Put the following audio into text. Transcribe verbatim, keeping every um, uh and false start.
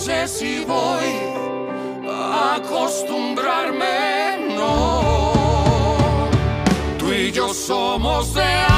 sé si voy a acostumbrarme, no. Tú y yo somos de